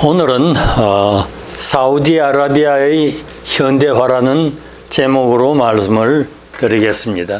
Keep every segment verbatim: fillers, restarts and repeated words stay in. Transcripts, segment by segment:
오늘은 어, 사우디아라비아의 현대화라는 제목으로 말씀을 드리겠습니다.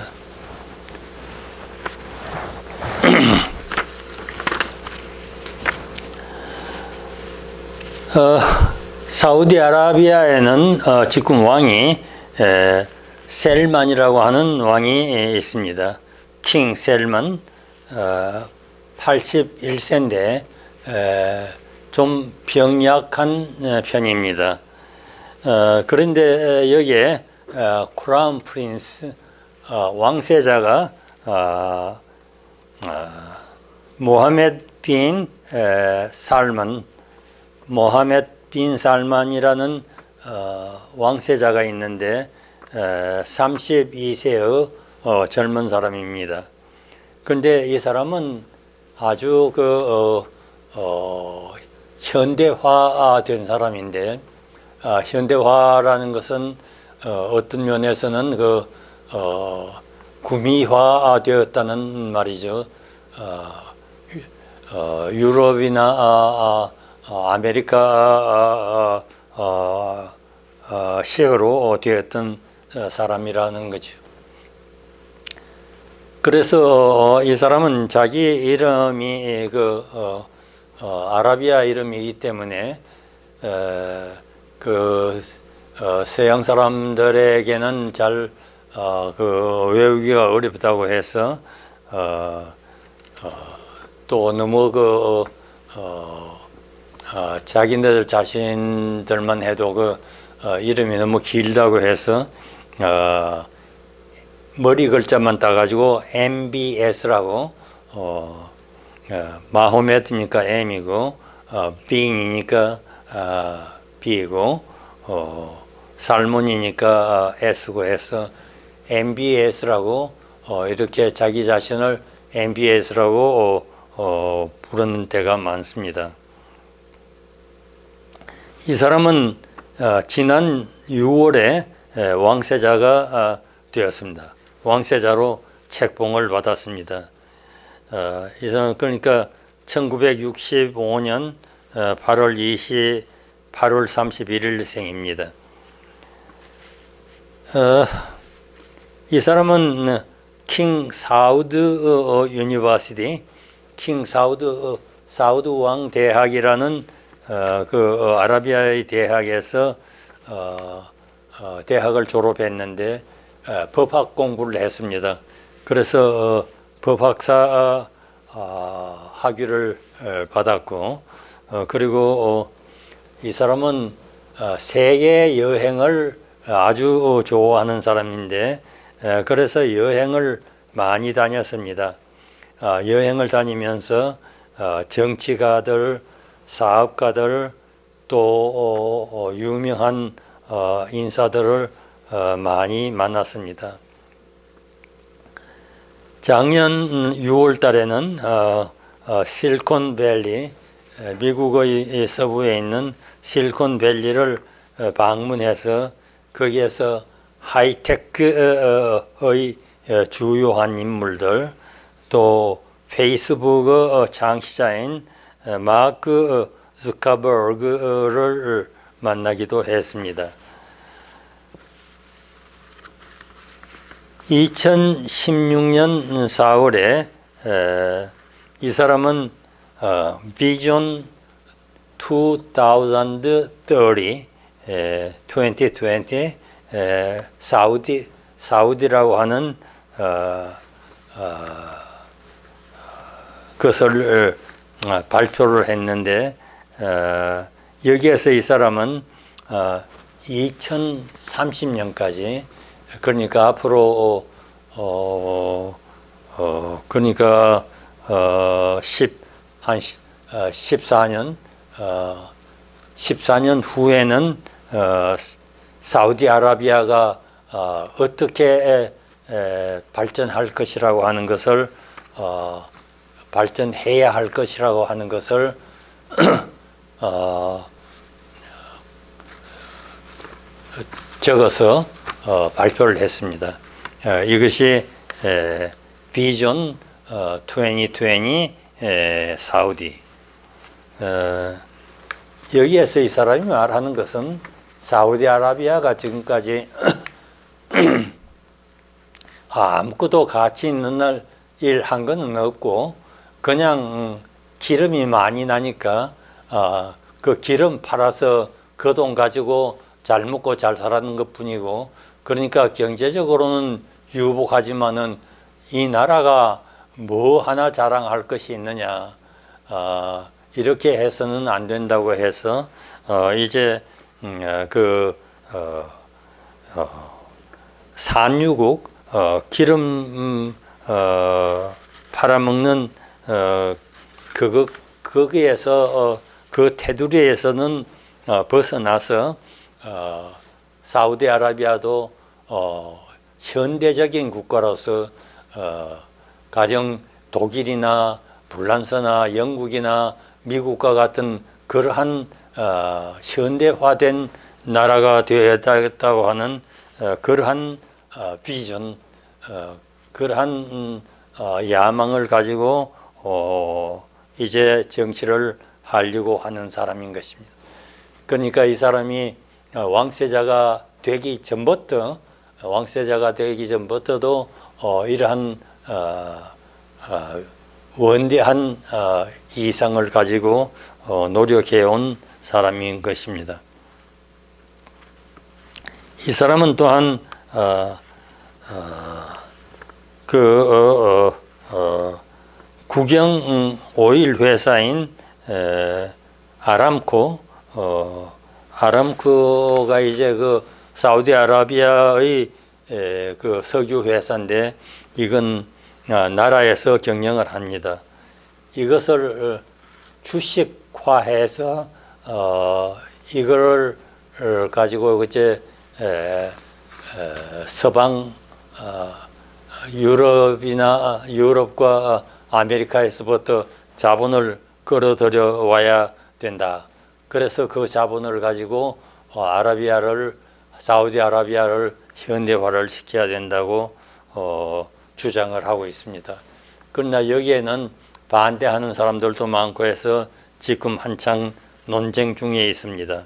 어, 사우디아라비아에는 어, 지금 왕이 에, 셀만이라고 하는 왕이 있습니다. 킹 셀만 어, 팔십일 세인데 에, 좀 병약한 편입니다. 어, 그런데 여기에 어, 크라운 프린스 어, 왕세자가 어, 어, 모하메드 빈 에, 살만 모하메드 빈 살만이라는 어, 왕세자가 있는데 에, 삼십이 세의 어, 젊은 사람입니다. 그런데 이 사람은 아주 그 어, 어, 현대화된 사람인데, 아, 현대화라는 것은 어, 어떤 면에서는 그 어, 구미화되었다는 말이죠. 어, 어, 유럽이나 아, 아, 아메리카 아, 아, 아, 시어로 되었던 사람이라는 거죠. 그래서 어, 이 사람은 자기 이름이 그 어, 어, 아라비아 이름이기 때문에 에, 그 어, 서양 사람들에게는 잘 어, 그 외우기가 어렵다고 해서 어, 어, 또 너무 그 어, 어, 자기네들 자신들만 해도 그 어, 이름이 너무 길다고 해서 어, 머리 글자만 따가지고 엠비에스라고 어, 어, 마호메드니까 M이고 어, 빙이니까 어, B이고 어, 살몬이니까 어, S고 해서 엠비에스라고 어, 이렇게 자기 자신을 엠비에스라고 어, 어, 부르는 데가 많습니다. 이 사람은 어, 지난 유월에 에, 왕세자가 어, 되었습니다. 왕세자로 책봉을 받았습니다. 어, 이 사람 그러니까 천구백육십오 년 어, 팔월 이십, 팔월 삼십일 일 생입니다. 어, 이 사람은 킹 사우드 어, 유니버시티, 킹 사우드 어, 사우드 왕 대학이라는 어, 그 어, 아라비아의 대학에서 어, 어, 대학을 졸업했는데 어, 법학 공부를 했습니다. 그래서 어, 법학사 어, 학위를 어, 받았고 어, 그리고 어, 이 사람은 어, 세계 여행을 아주 좋아하는 사람인데 어, 그래서 여행을 많이 다녔습니다. 어, 여행을 다니면서 어, 정치가들, 사업가들 또 어, 어, 유명한 어, 인사들을 어, 많이 만났습니다. 작년 유월 달에는 어, 어, 실리콘밸리, 미국의 서부에 있는 실리콘밸리를 어, 방문해서 거기에서 하이테크의 주요한 인물들 또 페이스북의 창시자인 마크 zuckerberg를 만나기도 했습니다. 이천십육 년 사월에 에, 이 사람은 어, 비전 이천삼십 에, 이천이십 에, 사우디 사우디라고 하는 어, 어, 것을 어, 발표를 했는데 어, 여기에서 이 사람은 어, 이천삼십 년까지 그러니까 앞으로 어, 어 그러니까 어, 십, 한 어, 십사 년 어, 십사 년 후에는 어, 사우디아라비아가 어, 어떻게 에, 에, 발전할 것이라고 하는 것을 어, 발전해야 할 것이라고 하는 것을 어, 적어서 어, 발표를 했습니다. 어, 이것이 에, 비전 어, 이천이십 에, 사우디 어, 여기에서 이 사람이 말하는 것은 사우디아라비아가 지금까지 아무것도 가치 있는 일 한 거는 없고 그냥 기름이 많이 나니까 어, 그 기름 팔아서 그 돈 가지고 잘 먹고 잘 살았는 것 뿐이고, 그러니까 경제적으로는 유복하지만은 이 나라가 뭐 하나 자랑할 것이 있느냐, 어, 이렇게 해서는 안 된다고 해서 어, 이제 음, 그 어, 어, 산유국 어, 기름 음, 어, 팔아먹는 어, 그거 거기에서 어, 그 테두리에서는 어, 벗어나서 어, 사우디아라비아도 어, 현대적인 국가로서 어, 가령 독일이나 불란서나 영국이나 미국과 같은 그러한 어, 현대화된 나라가 되어야겠다고 하는 어, 그러한 어, 비전, 어, 그러한 음, 어, 야망을 가지고 어, 이제 정치를 하려고 하는 사람인 것입니다. 그러니까 이 사람이 왕세자가 되기 전부터 왕세자가 되기 전부터도 어, 이러한 어, 어, 원대한 어, 이상을 가지고 어, 노력해온 사람인 것입니다. 이 사람은 또한 어, 어, 그 어, 어, 어, 국영 오일 회사인 에, 아람코, 어, 아람코가 이제 그 사우디아라비아의 에, 그 석유 회사인데 이건 아, 나라에서 경영을 합니다. 이것을 주식화해서 어, 이걸 가지고 이제 에, 에, 서방 어, 유럽이나 유럽과 아메리카에서부터 자본을 끌어들여 와야 된다. 그래서 그 자본을 가지고 어, 아라비아를 사우디아라비아를 현대화를 시켜야 된다고 어, 주장을 하고 있습니다. 그러나 여기에는 반대하는 사람들도 많고 해서 지금 한창 논쟁 중에 있습니다.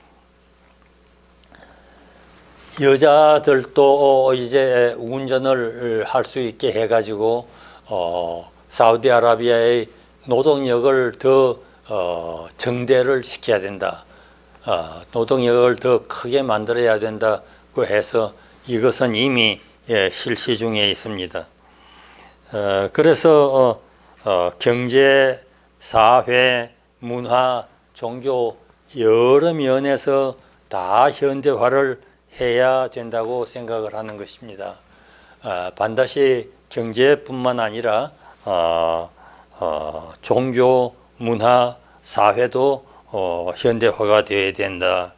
여자들도 이제 운전을 할 수 있게 해가지고 어, 사우디아라비아의 노동력을 더 어, 정대를 시켜야 된다. 어, 노동력을 더 크게 만들어야 된다고 해서 이것은 이미 예, 실시 중에 있습니다. 어, 그래서 어, 어, 경제, 사회, 문화, 종교 여러 면에서 다 현대화를 해야 된다고 생각을 하는 것입니다. 어, 반드시 경제뿐만 아니라 어, 어, 종교, 문화, 사회도 어, 현대화가 되어야 된다.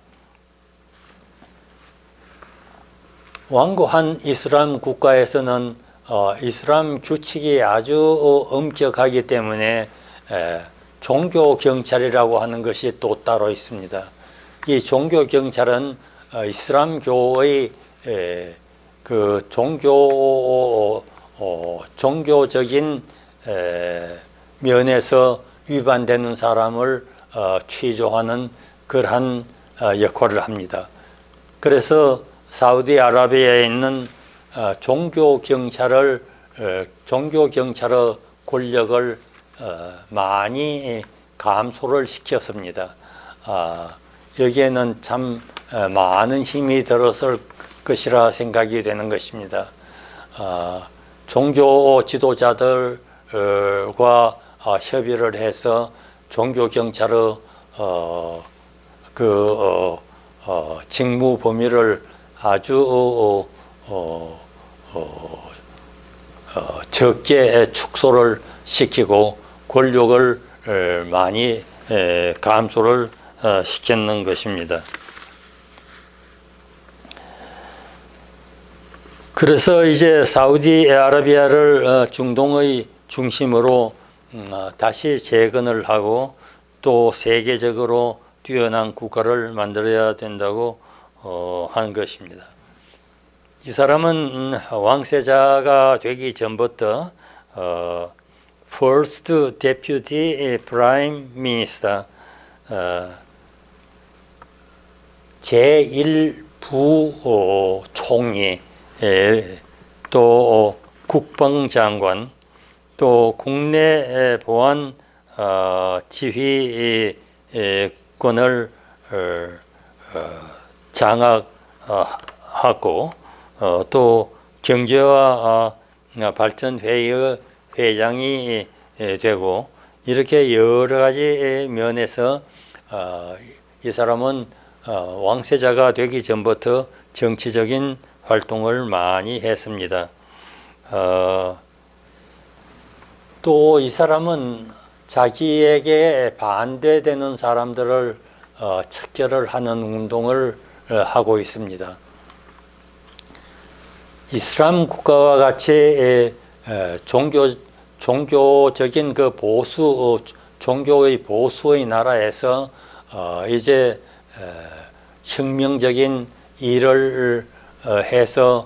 완고한 이슬람 국가에서는 어, 이슬람 규칙이 아주 엄격하기 때문에 에, 종교 경찰이라고 하는 것이 또 따로 있습니다. 이 종교 경찰은 어, 이슬람교의 에, 그 종교 어, 종교적인 에, 면에서 위반되는 사람을 어, 취조하는 그러한 어, 역할을 합니다. 그래서 사우디아라비아에 있는 어, 종교 경찰을 어, 종교 경찰의 권력을 어, 많이 감소를 시켰습니다. 아, 여기에는 참 어, 많은 힘이 들었을 것이라 생각이 되는 것입니다. 어, 종교 지도자들과 어, 협의를 해서 종교 경찰의 어, 그 어, 어, 직무 범위를 아주 어, 어, 어, 어, 적게 축소를 시키고 권력을 에, 많이 에, 감소를 어, 시켰는 것입니다. 그래서 이제 사우디아라비아를 어, 중동의 중심으로 음, 어, 다시 재건을 하고 또 세계적으로 뛰어난 국가를 만들어야 된다고 어, 하는 것입니다. 이 사람은 왕세자가 되기 전부터 어, First Deputy Prime Minister, 어, 제일 부총리, 또 국방장관, 또 국내 보안 지휘권을 장악하고 또 경제와 발전회의 회장이 되고 이렇게 여러 가지 면에서 이 사람은 왕세자가 되기 전부터 정치적인 활동을 많이 했습니다. 또 이 사람은 자기에게 반대되는 사람들을 척결을 하는 운동을 하고 있습니다. 이슬람 국가와 같이 종교 종교적인 그 보수 종교의 보수의 나라에서 이제 혁명적인 일을 해서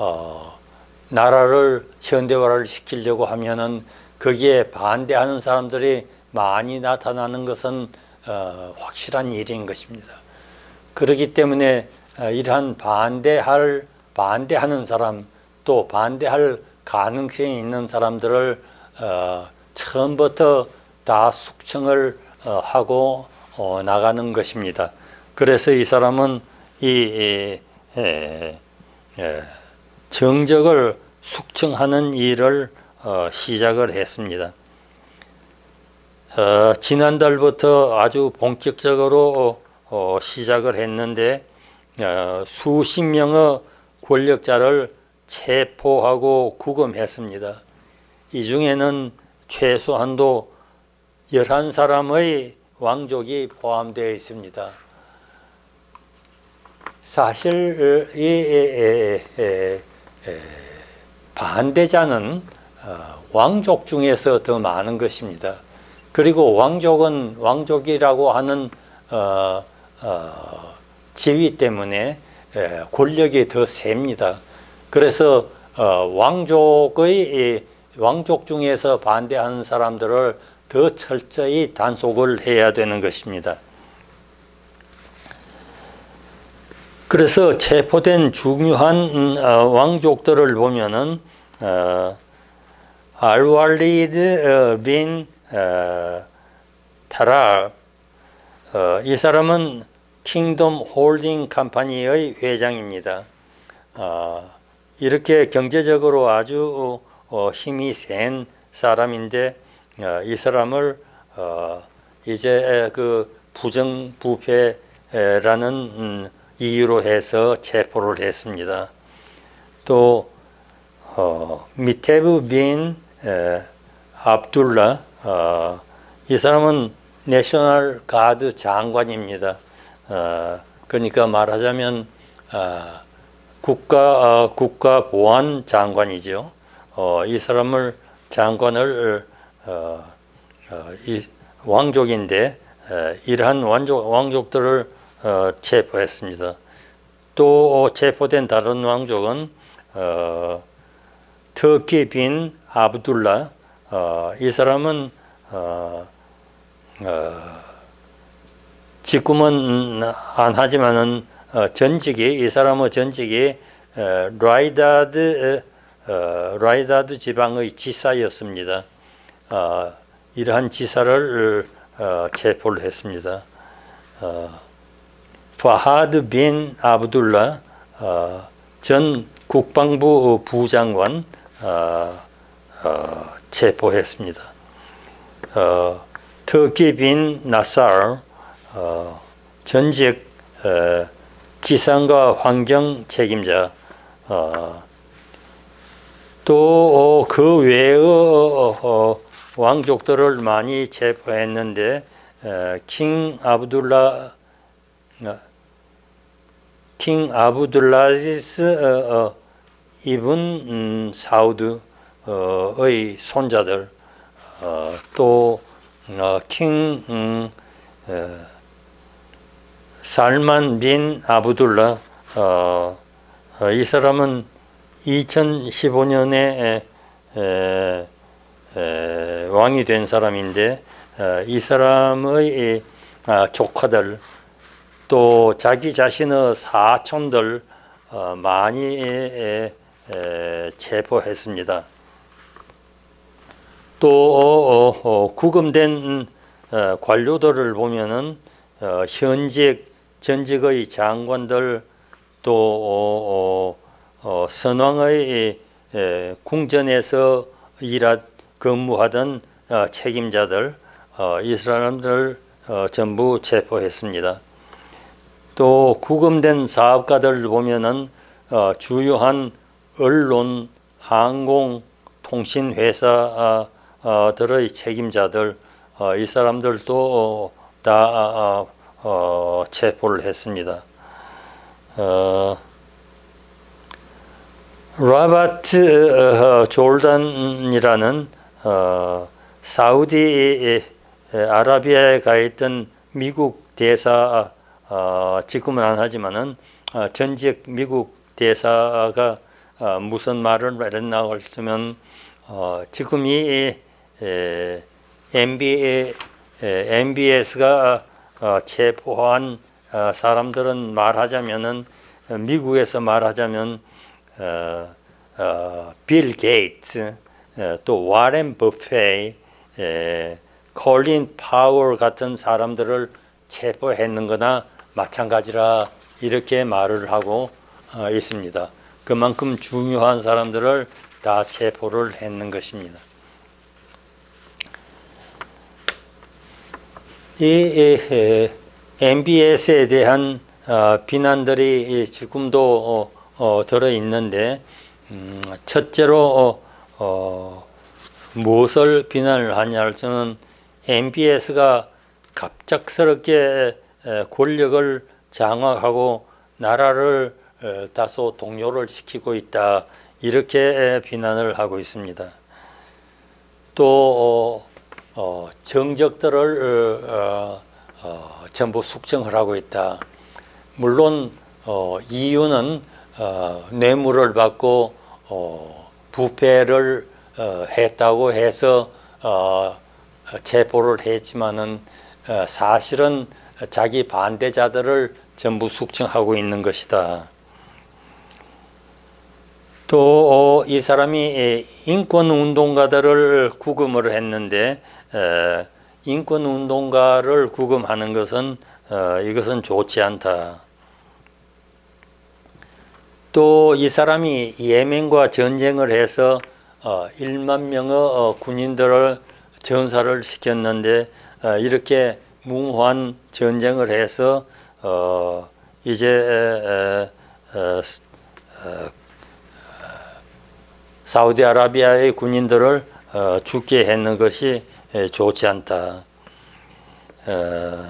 나라를 현대화를 시키려고 하면은 거기에 반대하는 사람들이 많이 나타나는 것은 확실한 일인 것입니다. 그렇기 때문에 이러한 반대할 반대하는 사람 또 반대할 가능성이 있는 사람들을 어, 처음부터 다 숙청을 어, 하고 어, 나가는 것입니다. 그래서 이 사람은 이 에, 에, 에, 정적을 숙청하는 일을 어, 시작을 했습니다. 어, 지난달부터 아주 본격적으로 어, 시작을 했는데 어, 수십 명의 권력자를 체포하고 구금했습니다. 이 중에는 최소한도 열한 사람의 왕족이 포함되어 있습니다. 사실 이 에, 에, 에, 반대자는 어, 왕족 중에서 더 많은 것입니다. 그리고 왕족은 왕족이라고 하는 어, 어, 지위 때문에 에, 권력이 더 셉니다. 그래서 어, 왕족의 왕족 중에서 반대하는 사람들을 더 철저히 단속을 해야 되는 것입니다. 그래서 체포된 중요한 어, 왕족들을 보면은 어, 알왈리드 빈 어, 타랍 어, 이 사람은 킹덤 홀딩 컴퍼니의 회장입니다. 어, 이렇게 경제적으로 아주 어, 힘이 센 사람인데 어, 이 사람을 어, 이제 그 부정부패라는 음, 이유로 해서 체포를 했습니다. 또 어, 미테브 빈 에, 압둘라 어, 이 사람은 내셔널 가드 장관입니다. 어, 그러니까 말하자면 어, 국가 어, 국가 보안 장관이죠. 어, 이 사람을 장관을 어, 어, 이 왕족인데 어, 이러한 왕족 왕족들을 어, 체포했습니다. 또 체포된 다른 왕족은 어, 터키 빈 아브둘라 어, 이 사람은 어, 어, 직구는 안 하지만은 어, 전직이 이 사람의 전직이 어, 라이다드 어, 라이다드 지방의 지사였습니다. 어, 이러한 지사를 어, 체포를 했습니다. 어, 파하드 빈 아브둘라 어, 전 국방부 부장관 어, 어, 체포했습니다. 어, 터키 빈 나사르 어, 전직 어, 기상과 환경 책임자 어, 또 그 외의 어, 왕족들을 많이 체포했는데 어, 킹 아브둘라 어, 킹 아브둘라지스 어, 어, 이븐 음, 사우드의 손자들 어, 또 어, 킹 음, 어, 살만 빈 아브둘라 어, 어, 이 사람은 이천십오 년에 에, 에, 에, 왕이 된 사람인데 어, 이 사람의 아, 조카들 또 자기 자신의 사촌들 어, 많이 에, 에, 체포했습니다. 또 어, 어, 구금된 어, 관료들을 보면은 어, 현직 전직의 장관들 또 어, 어, 어, 선왕의 에, 궁전에서 일하 근무하던 어, 책임자들 어, 이 사람들 어, 전부 체포했습니다. 또 구금된 사업가들 보면은 어, 주요한 언론, 항공, 통신 회사들의 책임자들 어, 이 사람들도 다 어, 어, 체포를 했습니다. 어, 로버트 어, 졸단이라는 어, 사우디 아라비아에 가 있던 미국 대사 어, 지금은 안 하지만은 어, 전직 미국 대사가 어, 무슨 말을 했나 하면 어, 지금 이 에, 엠비, 에, 엠비에스가 어, 체포한 어, 사람들은 말하자면은 어, 미국에서 말하자면 어, 어, 빌 게이츠, 어, 또 와렌 버페, 에, 콜린 파월 같은 사람들을 체포했는 거나 마찬가지라 이렇게 말을 하고 어, 있습니다. 그만큼 중요한 사람들을 다 체포를 했는 것입니다. 이, 이 엠비에스에 대한 어, 비난들이 지금도 어, 어, 들어있는데 음, 첫째로 어, 어, 무엇을 비난을 하냐 저는 엠비에스가 갑작스럽게 권력을 장악하고 나라를 다소 동요를 시키고 있다 이렇게 비난을 하고 있습니다. 또 어, 정적들을 어, 어, 전부 숙청을 하고 있다. 물론 어, 이유는 어, 뇌물을 받고 어, 부패를 어, 했다고 해서 어, 체포를 했지만은 어, 사실은 자기 반대자들을 전부 숙청하고 있는 것이다. 또 이 사람이 인권운동가들을 구금을 했는데 인권운동가를 구금하는 것은 이것은 좋지 않다. 또 이 사람이 예멘과 전쟁을 해서 일만 명의 군인들을 전사를 시켰는데 이렇게 뭉환 전쟁을 해서 이제 사우디아라비아의 군인들을 어, 죽게 했는 것이 에, 좋지 않다. 어,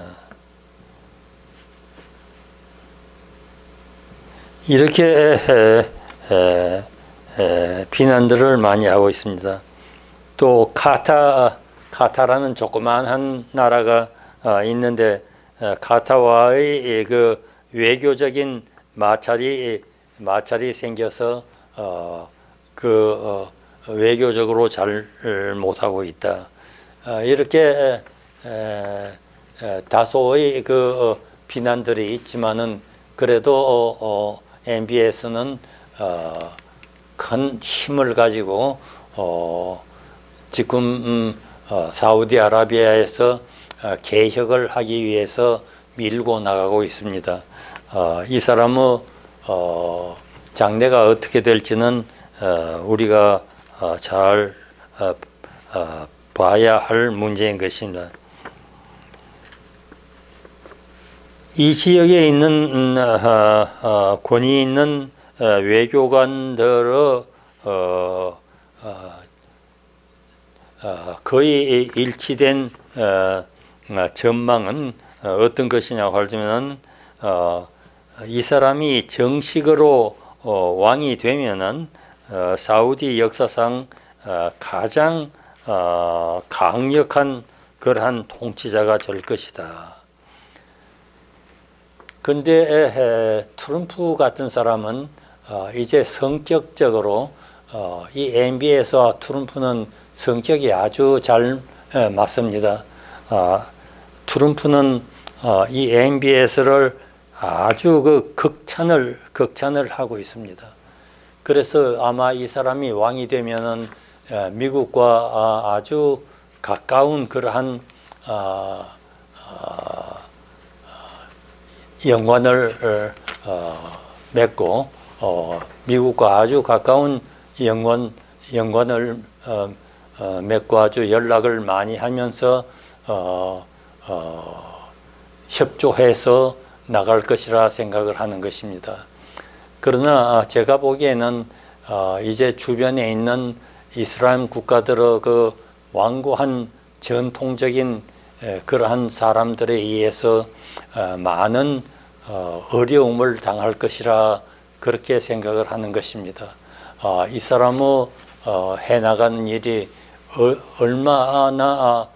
이렇게 에, 에, 에, 비난들을 많이 하고 있습니다. 또 카타, 카타라는 조그마한 나라가 어, 있는데 어, 카타와의 그 외교적인 마찰이 마찰이 생겨서 어, 그 어, 외교적으로 잘 못하고 있다. 어, 이렇게 에, 에, 다소의 그 어, 비난들이 있지만은 그래도 어, 어, 엠비에스는 어, 큰 힘을 가지고 어, 지금 음, 어, 사우디아라비아에서 어, 개혁을 하기 위해서 밀고 나가고 있습니다. 어, 이 사람의 어, 장래가 어떻게 될지는 어, 우리가 어, 잘 어, 어, 봐야 할 문제인 것입니다. 이 지역에 있는 어, 어, 권위 있는 어, 외교관들의 어, 어, 어, 거의 일치된 어, 전망은 어떤 것이냐고 하면 어, 이 사람이 정식으로 어, 왕이 되면은 어, 사우디 역사상 어, 가장 어, 강력한 그러한 통치자가 될 것이다. 근데 트럼프 같은 사람은 어, 이제 성격적으로 어, 이 엠비에스와 트럼프는 성격이 아주 잘 에, 맞습니다. 어, 트럼프는 어, 이 엠비에스를 아주 그 극찬을 극찬을 하고 있습니다. 그래서 아마 이 사람이 왕이 되면은 미국과 아주 가까운 그러한 연관을 맺고 미국과 아주 가까운 연관 연관을 맺고 아주 연락을 많이 하면서 협조해서 나갈 것이라 생각을 하는 것입니다. 그러나 제가 보기에는 이제 주변에 있는 이슬람 국가들의 그 완고한 전통적인 그러한 사람들에 의해서 많은 어려움을 당할 것이라 그렇게 생각을 하는 것입니다. 이 사람의 해나가는 일이 얼마나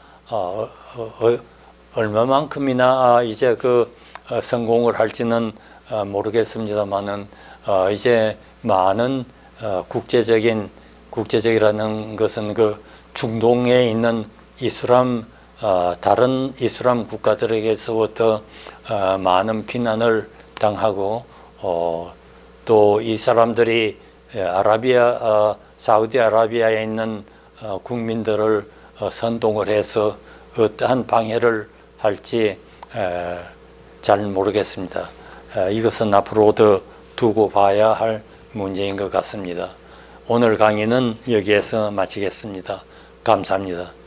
얼마만큼이나 이제 그 성공을 할지는 모르겠습니다만은 이제 많은 국제적인 국제적이라는 것은 그 중동에 있는 이슬람 다른 이슬람 국가들에게서부터 많은 비난을 당하고 또 이 사람들이 아라비아 사우디아라비아에 있는 국민들을 선동을 해서 어떠한 방해를 할지 잘 모르겠습니다. 이것은 앞으로도 두고 봐야 할 문제인 것 같습니다. 오늘 강의는 여기에서 마치겠습니다. 감사합니다.